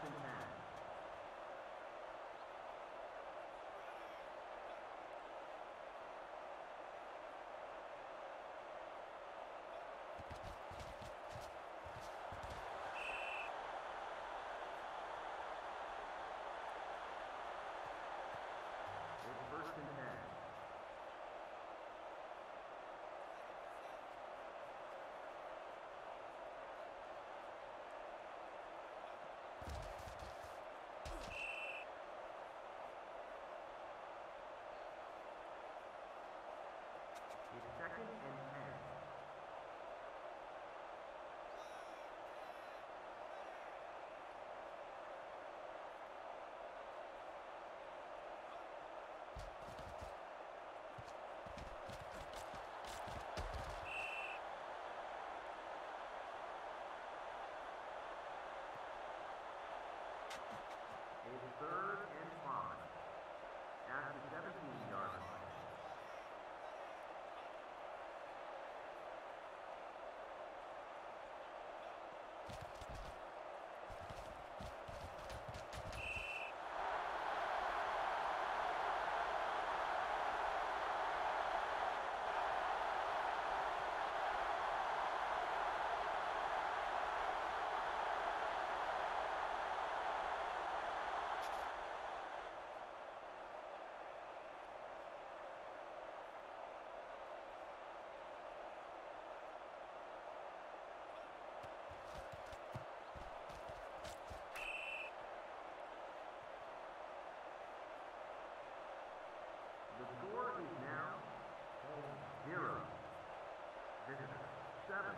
and 10. First and 10. It's second and 10. It's third and 5 at the 17-yard line. The score is now 0. Visitor 7.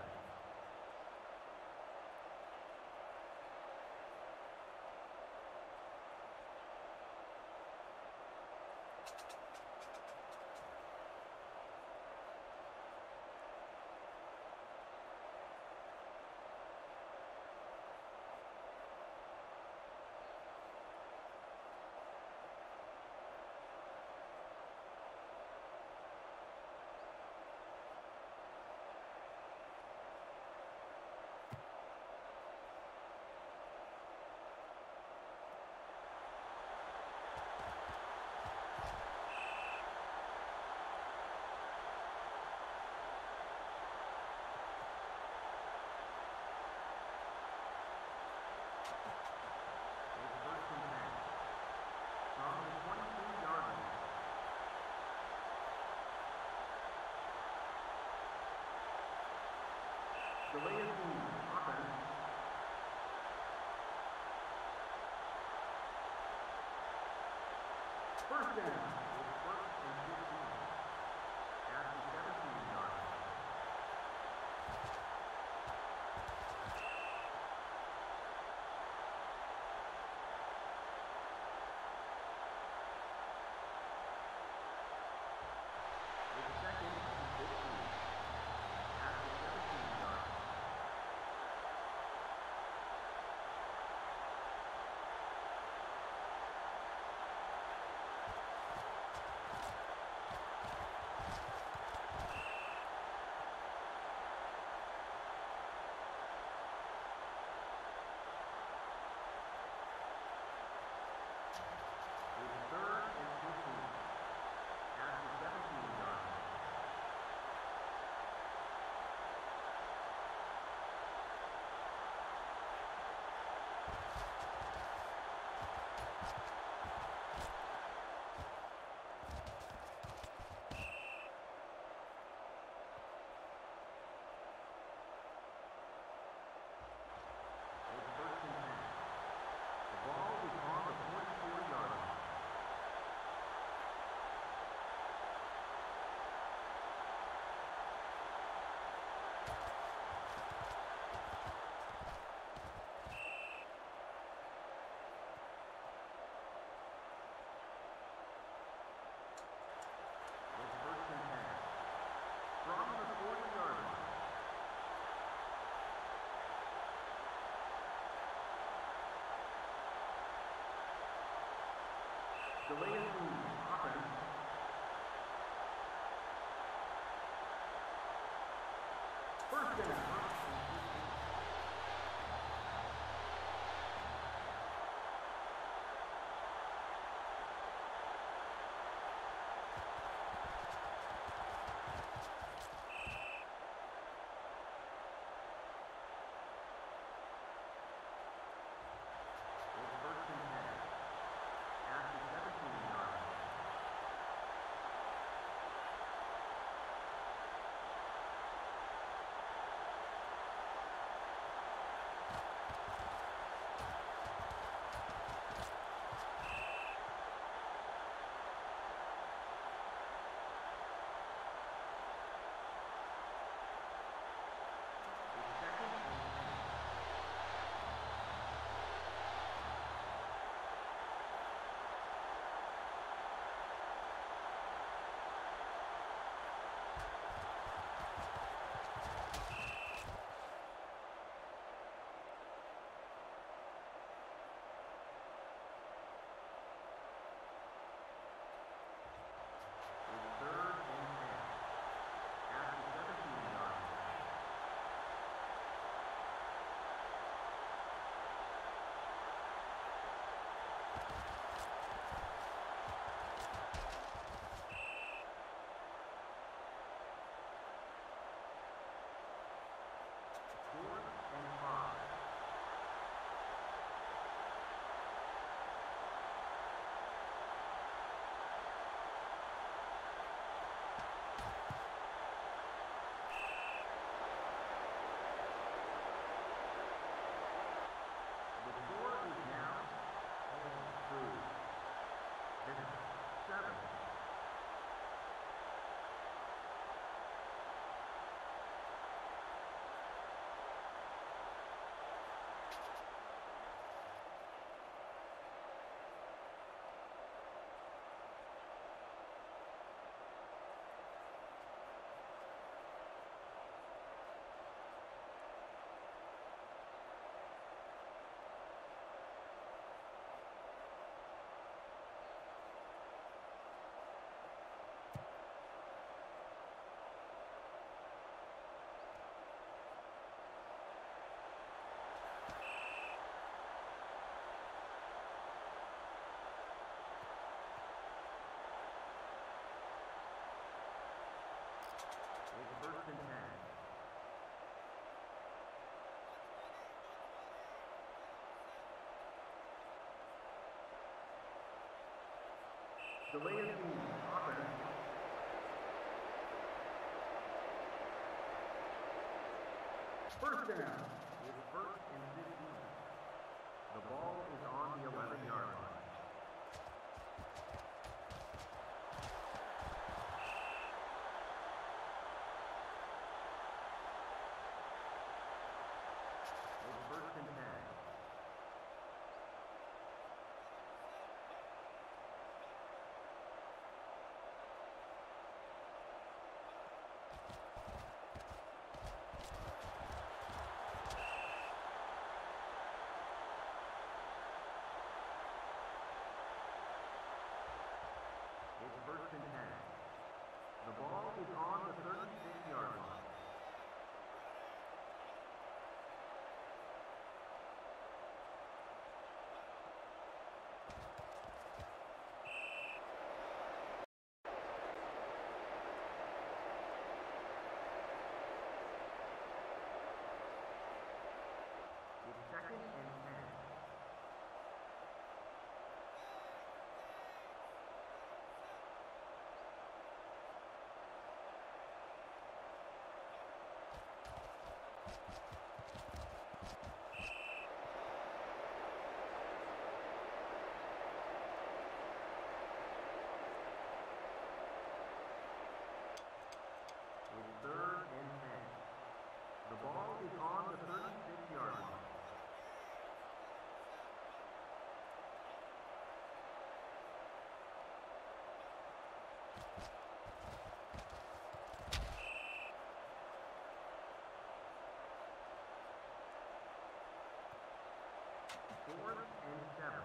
Delay of game, offense. First down. It's first and 15 at the 17-yard line. It's second and 15 at the 17-yard line. Third and 15 at the 17-yard line. It's first and 10. The ball is on the 44-yard line. It's first and 10. From the 40-yard line. Delay of game, offense. First down. Delay of game, offense. First down. It's first and 15. The ball is on the 11-yard line. It's first and 10. It's first and 10. The ball is on the 36-yard line. It's second and 10. It's third and 10. The ball is on the 36-yard line. Fourth and 7.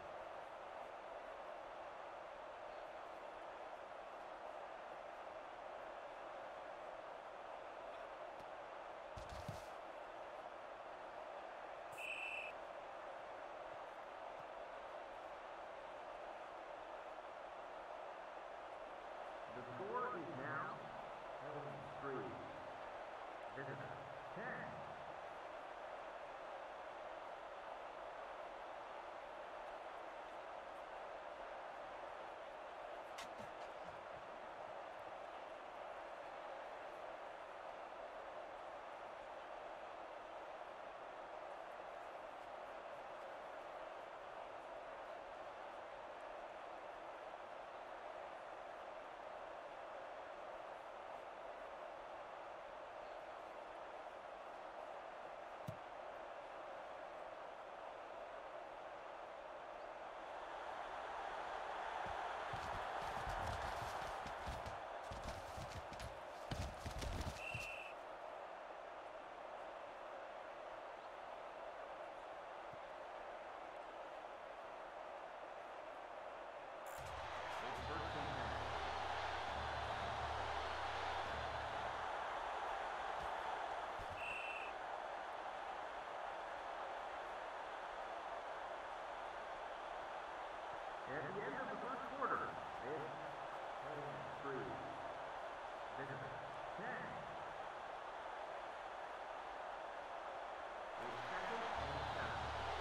The score is now home 3. Visitor 10. At the end of the first quarter, it's home 3. Visitor 10. It's second and 7.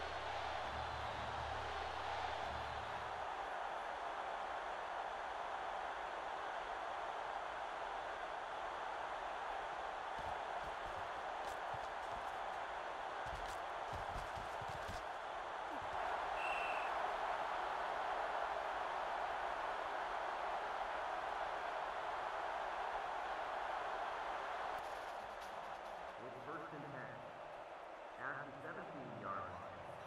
It's first and 10. At the 17-yard line.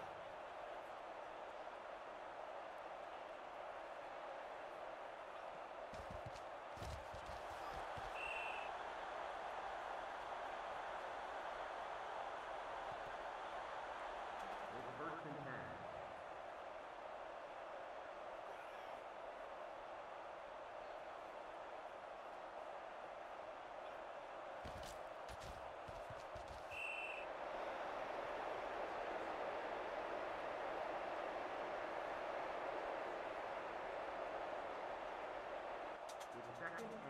It's first and 10. It's second and 10.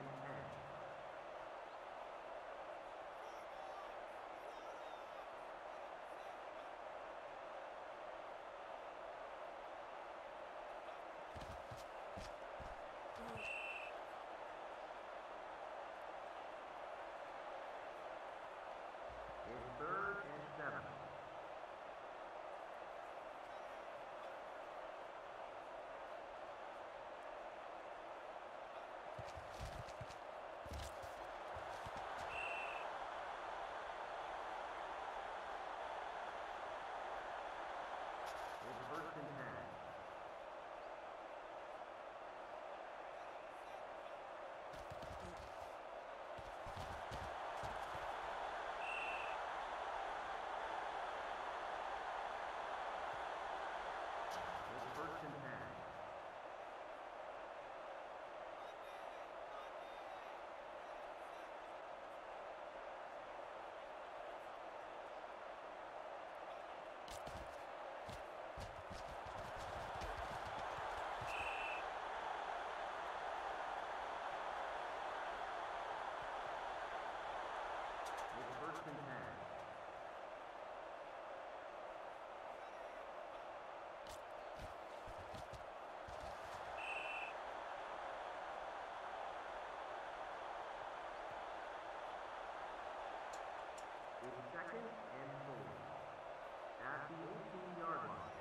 It's second and 4 at the 18-yard line.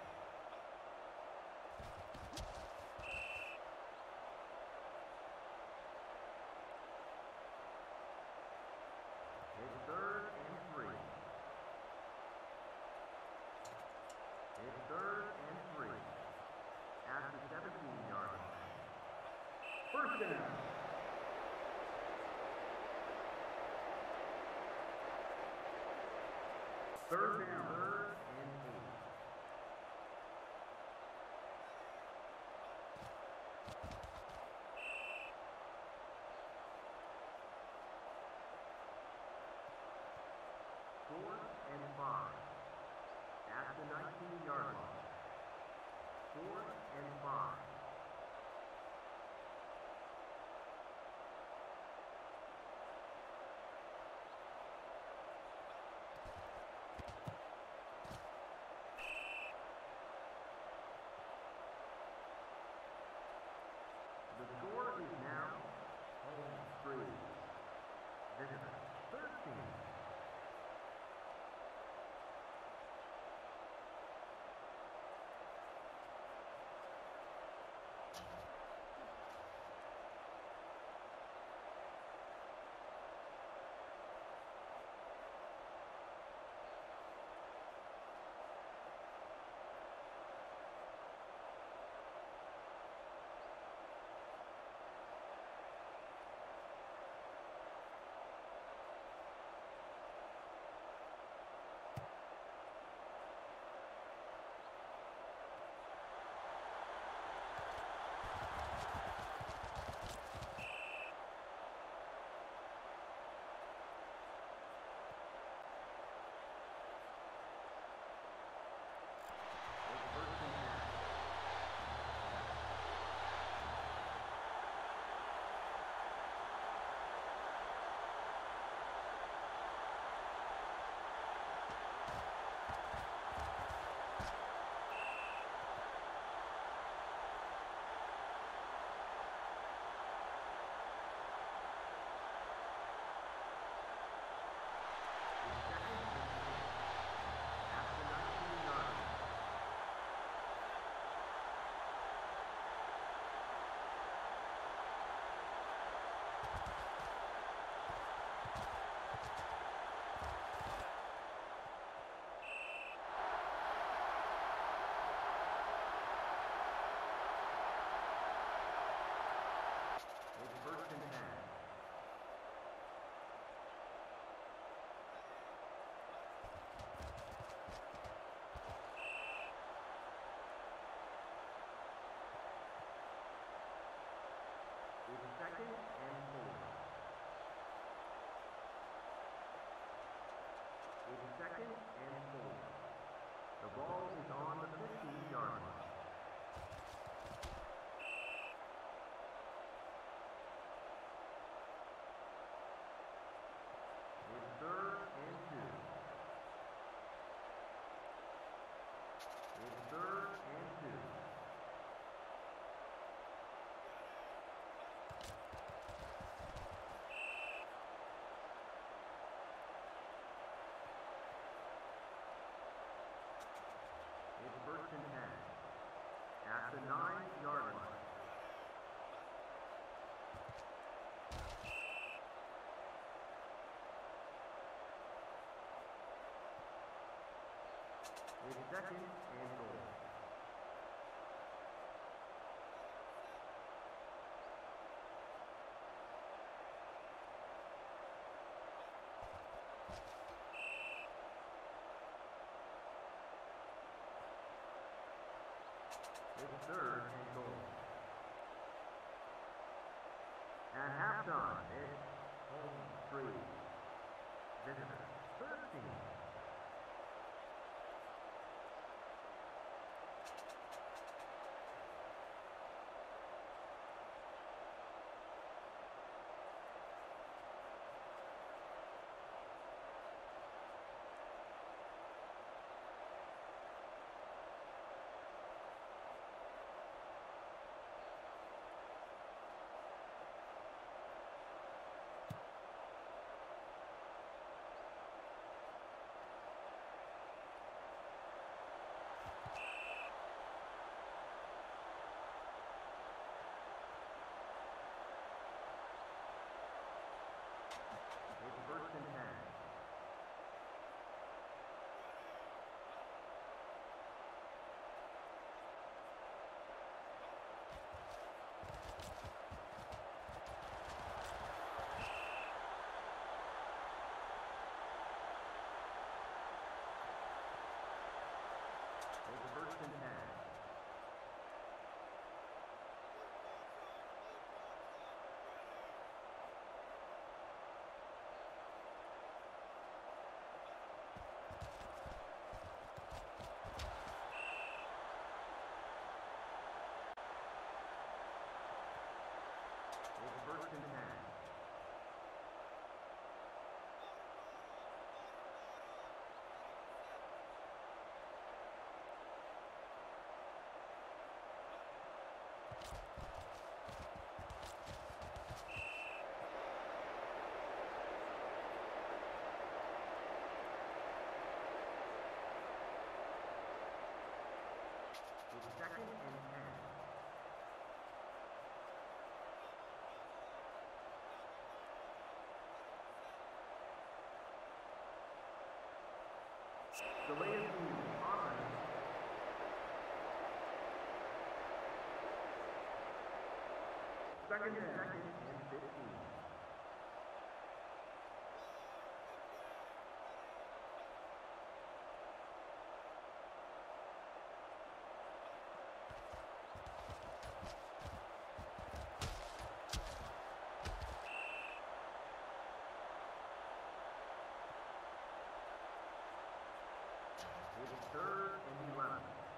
It's third and 3. It's third and 3 at the 17-yard line. First down. Third down. Third and 8. Fourth and 5 at the 19-yard line. Fourth and 5. The score is now home 3. Visitor 13. Second and 4. It's second and 4. The ball is on the 15-yard line. It's third and 2. It's third and 2. It's first and 10 at the 9-yard line. It's second and goal. It's third and goal. At halftime, it's home 3. Visitor 13. It's second and 10. Delay of game, offense. Second and 15. It's third and 11.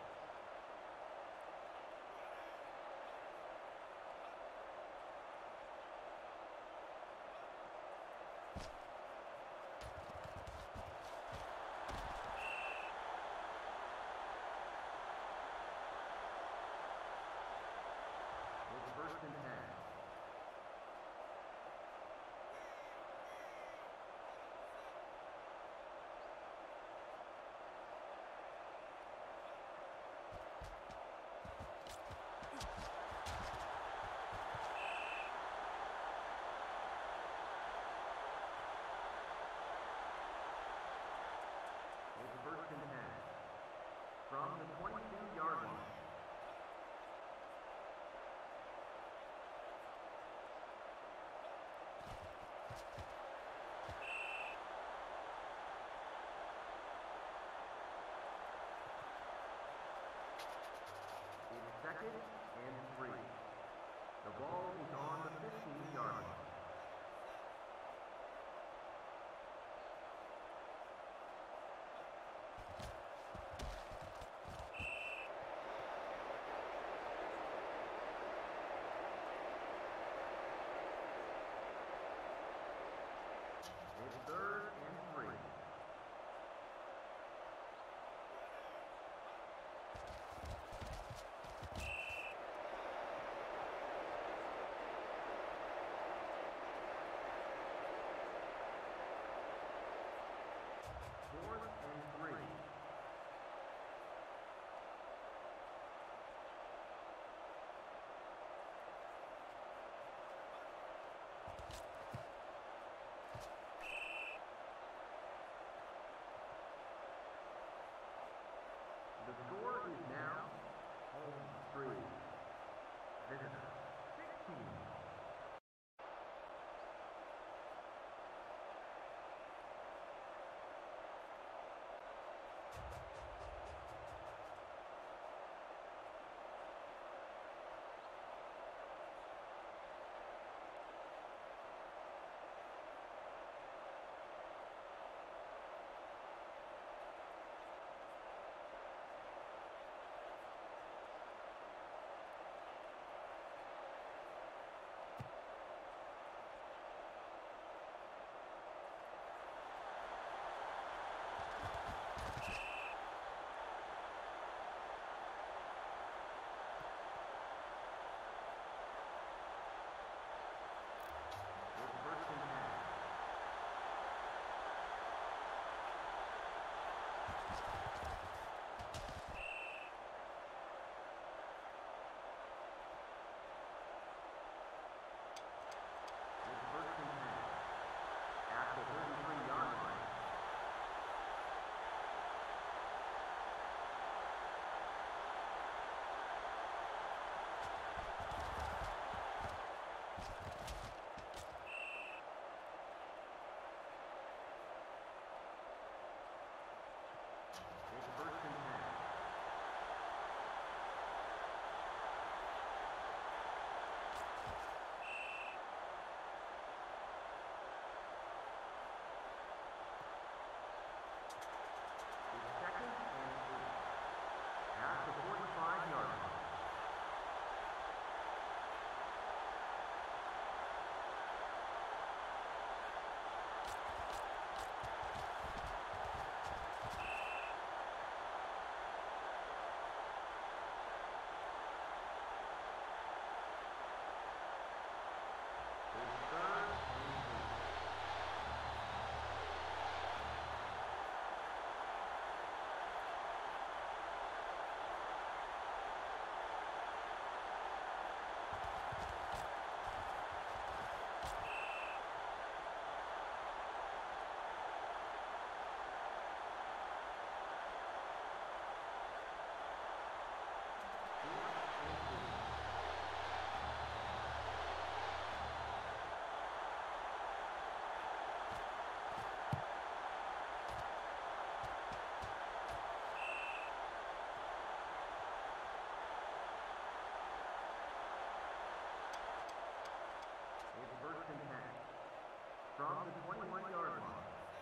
It's first and 10. It's first and 10. From the 22-yard line. It's second and 3. The ball is on the 15-yard line. It's third and 3. from the 21-yard line.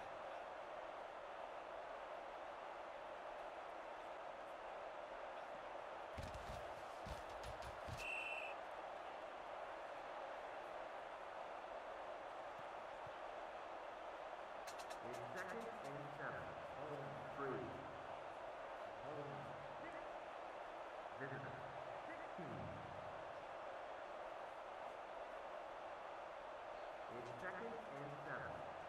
It's 2nd and 7. Home 3. Home 6. Visitor 16. It's 2nd and 7.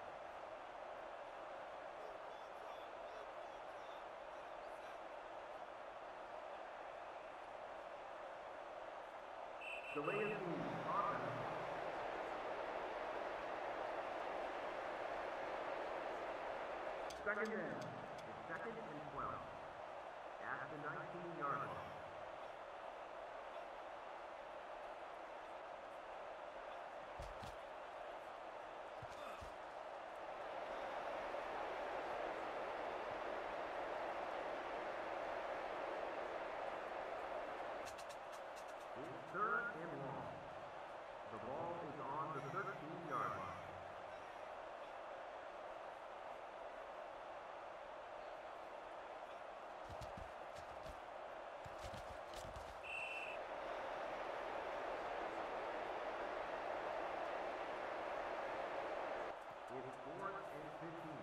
Delay of game, offense. Second down. It's 2nd and 12. At the 19-yard line. It's 3rd and long. The ball is on the 13-yard line. It's 4th and 15.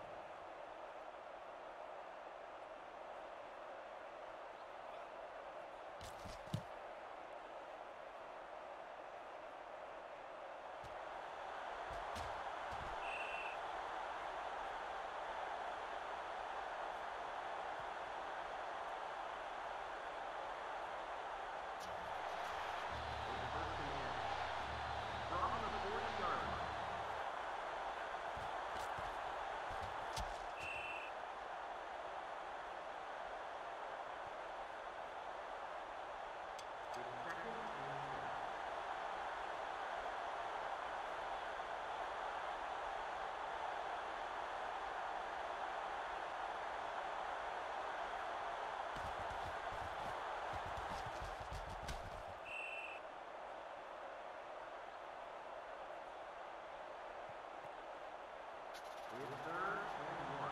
It's 3rd and 1.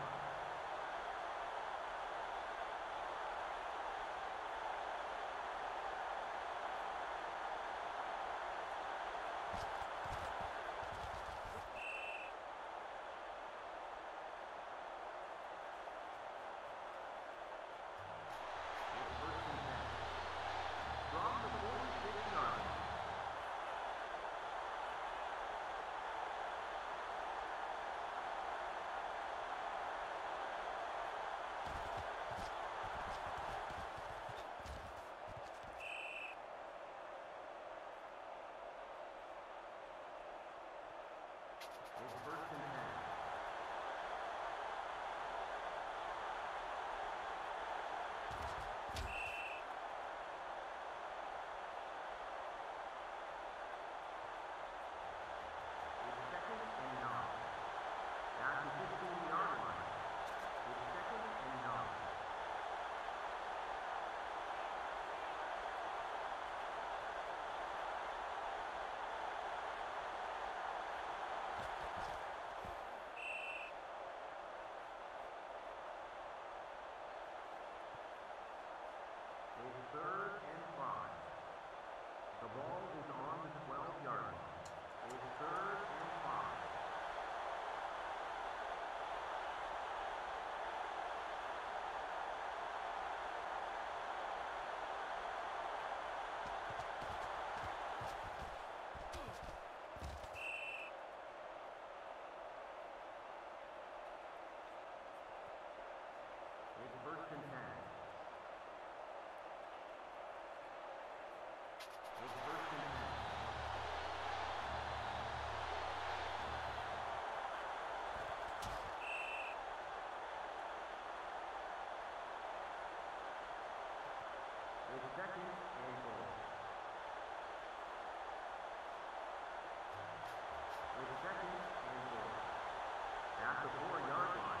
It's 1st and 10. From the 46-yard line. It's 1st and 10. It's 2nd and 9. At the 15-yard line. It's 2nd and 9. It's 3rd and 5. The ball is on the 12-yard line. It's 3rd and 5. It's 1st and 10. It's 1st and 10. It's 2nd and goal. It's 2nd and goal. At the 4-yard line.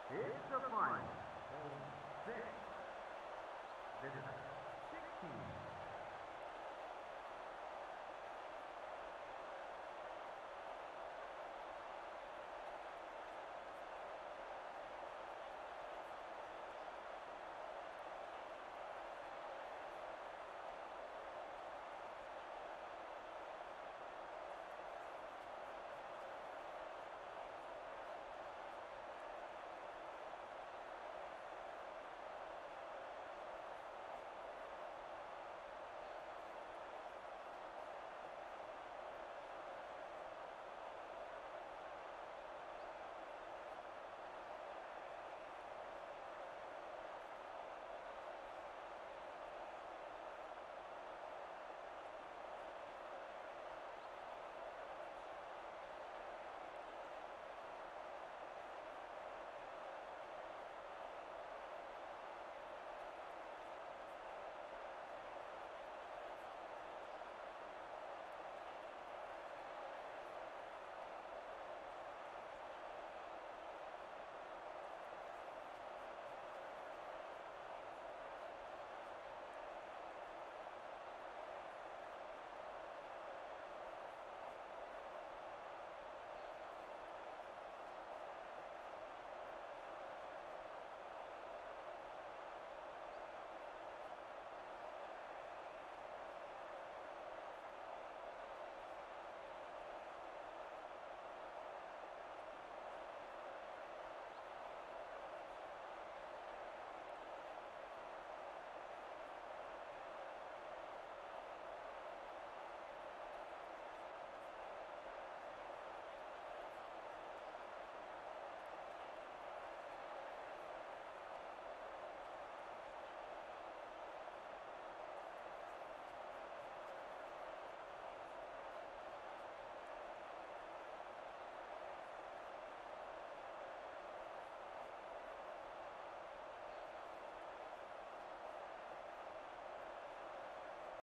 It's the final. 6. Visitors.